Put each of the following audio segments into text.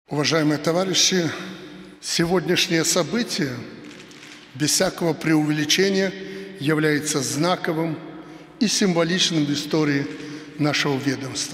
Уважаемые товарищи, сегодняшнее событие, без всякого преувеличения, является знаковым и символичным в истории нашего ведомства.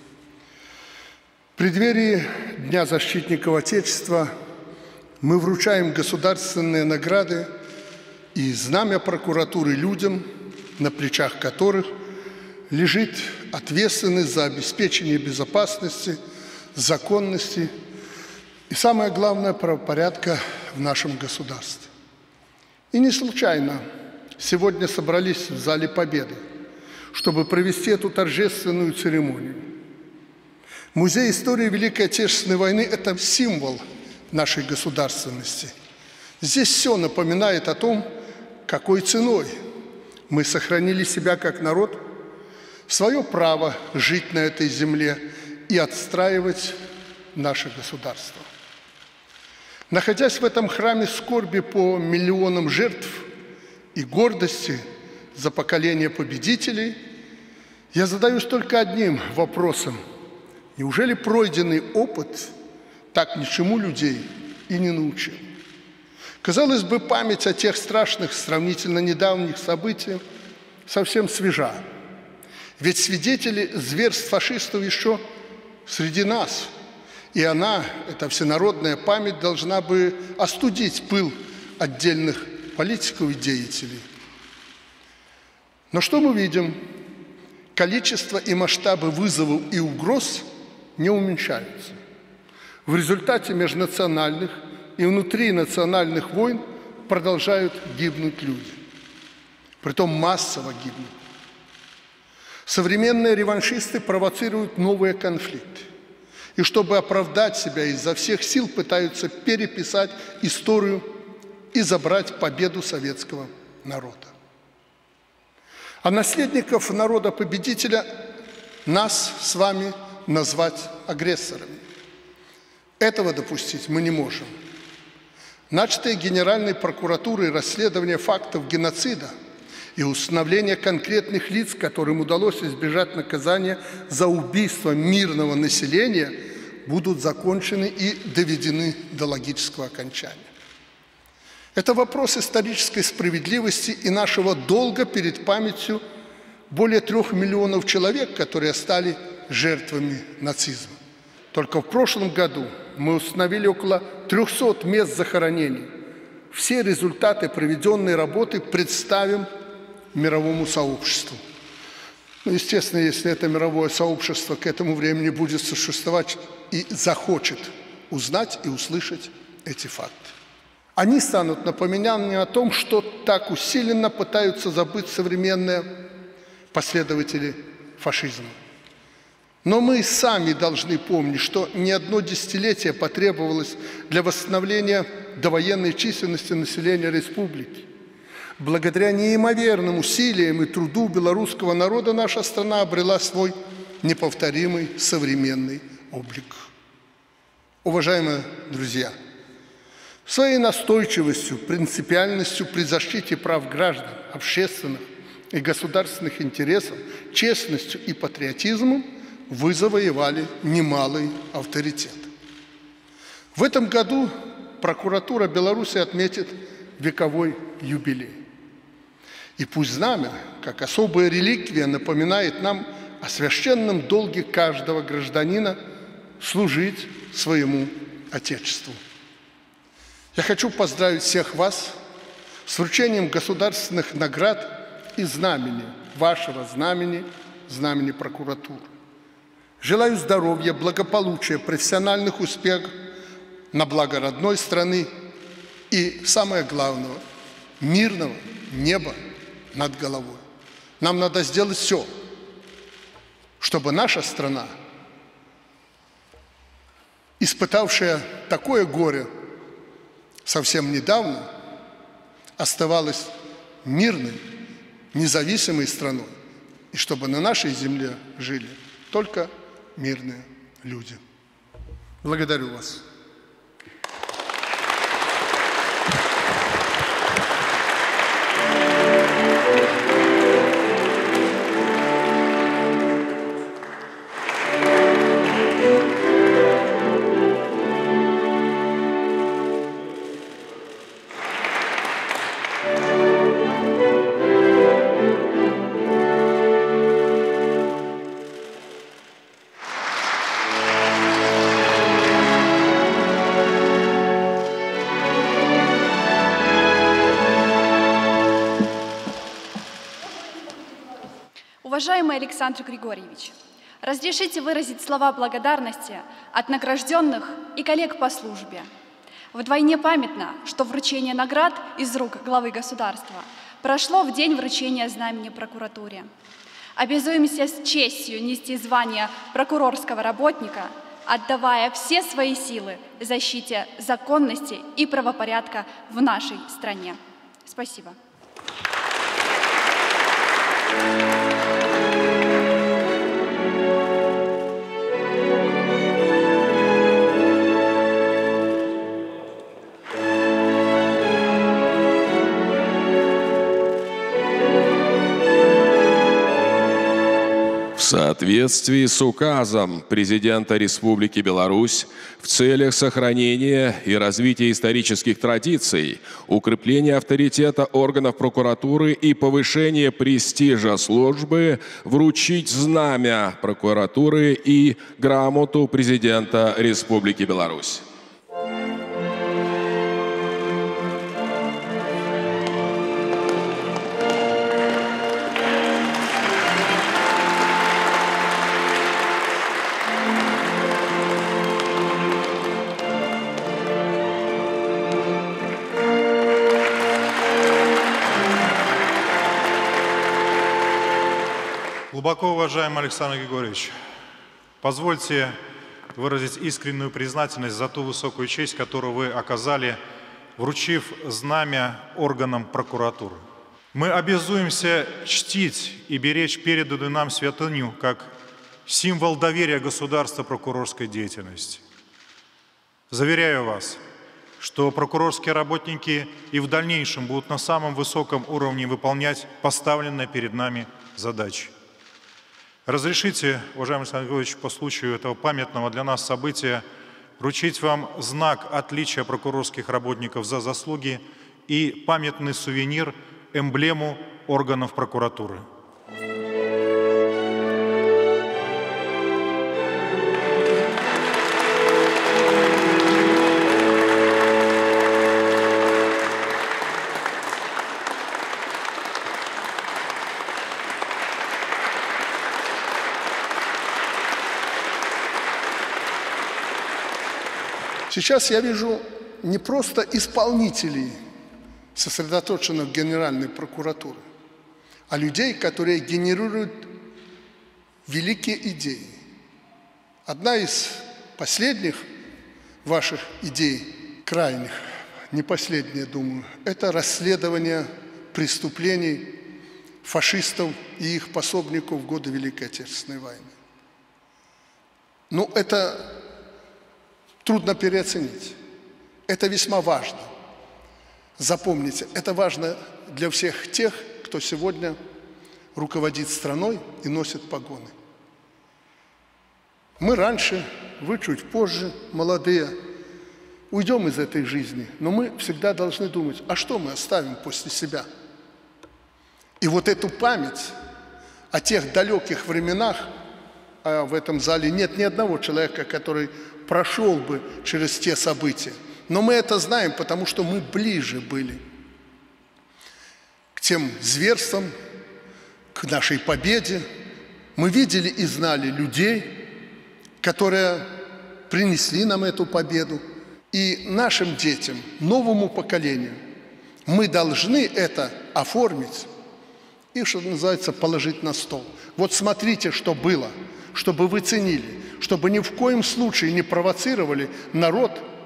В преддверии Дня защитников Отечества мы вручаем государственные награды и знамя прокуратуры людям, на плечах которых лежит ответственность за обеспечение безопасности, законности и, самое главное, правопорядка в нашем государстве. И не случайно сегодня собрались в Зале Победы, чтобы провести эту торжественную церемонию. Музей истории Великой Отечественной войны – это символ нашей государственности. Здесь все напоминает о том, какой ценой мы сохранили себя как народ, свое право жить на этой земле и отстраивать наше государство. Находясь в этом храме скорби по миллионам жертв и гордости за поколение победителей, я задаюсь только одним вопросом. Неужели пройденный опыт так ничему людей и не научил? Казалось бы, память о тех страшных, сравнительно недавних событиях совсем свежа. Ведь свидетели зверств фашистов еще среди нас. И она, эта всенародная память, должна бы остудить пыл отдельных политиков и деятелей. Но что мы видим? Количество и масштабы вызовов и угроз не уменьшаются. В результате межнациональных и внутринациональных войн продолжают гибнуть люди. Притом массово гибнут. Современные реваншисты провоцируют новые конфликты. И чтобы оправдать себя, изо всех сил пытаются переписать историю и забрать победу советского народа. А наследников народа-победителя нас с вами назвать агрессорами. Этого допустить мы не можем. Начатое Генеральной прокуратурой расследование фактов геноцида и установление конкретных лиц, которым удалось избежать наказания за убийство мирного населения, будут закончены и доведены до логического окончания. Это вопрос исторической справедливости и нашего долга перед памятью более 3 миллионов человек, которые стали жертвами нацизма. Только в прошлом году мы установили около 300 мест захоронений. Все результаты проведенной работы представим мировому сообществу. Ну, естественно, если это мировое сообщество к этому времени будет существовать и захочет узнать и услышать эти факты. Они станут напоминанием о том, что так усиленно пытаются забыть современные последователи фашизма. Но мы сами должны помнить, что не одно десятилетие потребовалось для восстановления довоенной численности населения республики. Благодаря неимоверным усилиям и труду белорусского народа наша страна обрела свой неповторимый современный облик. Уважаемые друзья, своей настойчивостью, принципиальностью при защите прав граждан, общественных и государственных интересов, честностью и патриотизмом вы завоевали немалый авторитет. В этом году прокуратура Беларуси отметит вековой юбилей. И пусть знамя, как особая реликвия, напоминает нам о священном долге каждого гражданина служить своему Отечеству. Я хочу поздравить всех вас с вручением государственных наград и знамени, вашего знамени, знамени прокуратуры. Желаю здоровья, благополучия, профессиональных успехов на благо родной страны и, самое главное, мирного неба над головой. Нам надо сделать все, чтобы наша страна, испытавшая такое горе совсем недавно, оставалась мирной, независимой страной, и чтобы на нашей земле жили только мирные люди. Благодарю вас. Уважаемый Александр Григорьевич, разрешите выразить слова благодарности от награжденных и коллег по службе. Вдвойне памятно, что вручение наград из рук главы государства прошло в день вручения знамени прокуратуре. Обязуемся с честью нести звание прокурорского работника, отдавая все свои силы защите законности и правопорядка в нашей стране. Спасибо. В соответствии с указом Президента Республики Беларусь в целях сохранения и развития исторических традиций, укрепления авторитета органов прокуратуры и повышения престижа службы вручить знамя прокуратуры и грамоту Президента Республики Беларусь. Глубоко уважаемый Александр Григорьевич, позвольте выразить искреннюю признательность за ту высокую честь, которую вы оказали, вручив знамя органам прокуратуры. Мы обязуемся чтить и беречь переданную нам святыню как символ доверия государства прокурорской деятельности. Заверяю вас, что прокурорские работники и в дальнейшем будут на самом высоком уровне выполнять поставленные перед нами задачи. Разрешите, уважаемый Александр Григорьевич, по случаю этого памятного для нас события вручить вам знак отличия прокурорских работников за заслуги и памятный сувенир, эмблему органов прокуратуры. Сейчас я вижу не просто исполнителей, сосредоточенных в Генеральной прокуратуре, а людей, которые генерируют великие идеи. Одна из последних ваших идей, крайних, не последняя, думаю, это расследование преступлений фашистов и их пособников в годы Великой Отечественной войны. Ну, это трудно переоценить. Это весьма важно. Запомните, это важно для всех тех, кто сегодня руководит страной и носит погоны. Мы раньше, вы чуть позже, молодые, уйдем из этой жизни, но мы всегда должны думать, а что мы оставим после себя? И вот эту память о тех далеких временах, а в этом зале нет ни одного человека, который прошел бы через те события. Но мы это знаем, потому что мы ближе были к тем зверствам, к нашей победе. Мы видели и знали людей, которые принесли нам эту победу. И нашим детям, новому поколению, мы должны это оформить и, что называется, положить на стол. Вот смотрите, что было, чтобы вы ценили, чтобы ни в коем случае не провоцировали народ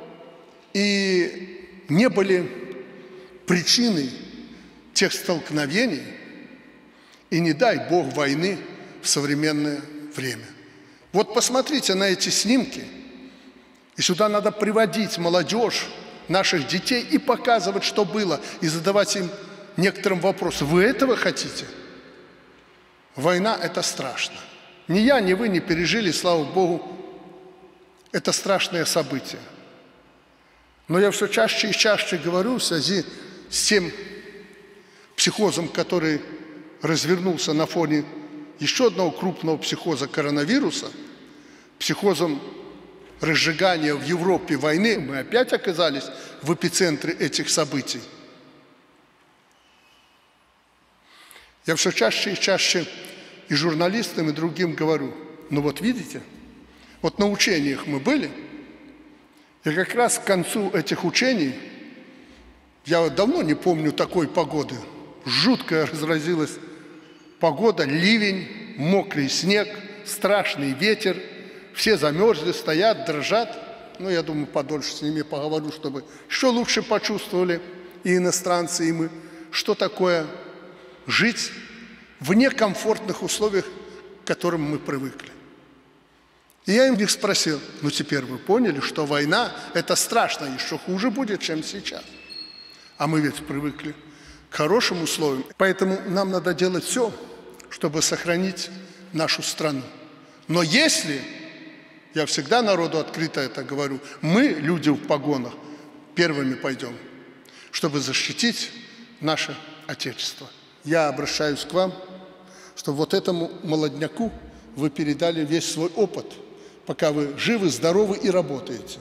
и не были причиной тех столкновений и, не дай Бог, войны в современное время. Вот посмотрите на эти снимки, и сюда надо приводить молодежь, наших детей и показывать, что было, и задавать им некоторым вопросам. Вы этого хотите? Война – это страшно. Ни я, ни вы не пережили, слава Богу, это страшное событие. Но я все чаще и чаще говорю в связи с тем психозом, который развернулся на фоне еще одного крупного психоза коронавируса, психозом разжигания в Европе войны. Мы опять оказались в эпицентре этих событий. Я все чаще и чаще и журналистам, и другим говорю, ну вот видите, вот на учениях мы были, и как раз к концу этих учений, я давно не помню такой погоды, жуткая разразилась погода, ливень, мокрый снег, страшный ветер, все замерзли, стоят, дрожат. Ну, я думаю, подольше с ними поговорю, чтобы еще лучше почувствовали и иностранцы, и мы, что такое жить в некомфортных условиях, к которым мы привыкли. И я их спросил, ну теперь вы поняли, что война – это страшно, еще хуже будет, чем сейчас. А мы ведь привыкли к хорошим условиям. Поэтому нам надо делать все, чтобы сохранить нашу страну. Но если, я всегда народу открыто это говорю, мы, люди в погонах, первыми пойдем, чтобы защитить наше Отечество. Я обращаюсь к вам, чтобы вот этому молодняку вы передали весь свой опыт, пока вы живы, здоровы и работаете.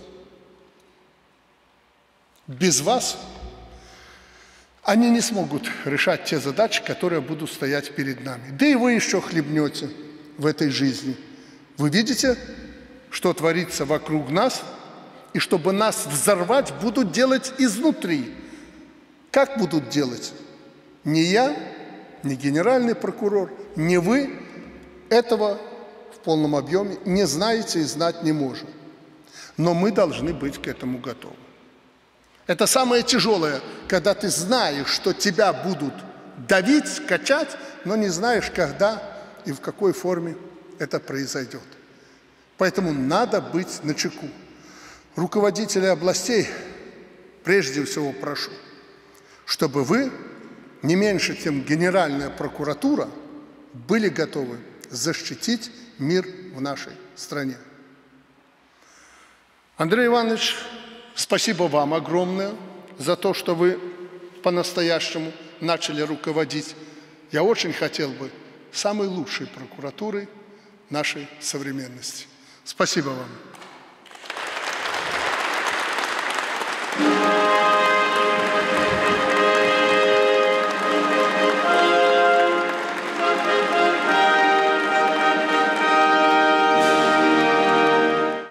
Без вас они не смогут решать те задачи, которые будут стоять перед нами. Да и вы еще хлебнете в этой жизни. Вы видите, что творится вокруг нас, и чтобы нас взорвать, будут делать изнутри. Как будут делать? Ни я, ни генеральный прокурор, ни вы этого в полном объеме не знаете и знать не можем. Но мы должны быть к этому готовы. Это самое тяжелое, когда ты знаешь, что тебя будут давить, качать, но не знаешь, когда и в какой форме это произойдет. Поэтому надо быть начеку. Руководителей областей прежде всего прошу, чтобы вы, не меньше, чем Генеральная прокуратура, были готовы защитить мир в нашей стране. Андрей Иванович, спасибо вам огромное за то, что вы по-настоящему начали руководить. Я очень хотел бы самой лучшей прокуратурой нашей современности. Спасибо вам.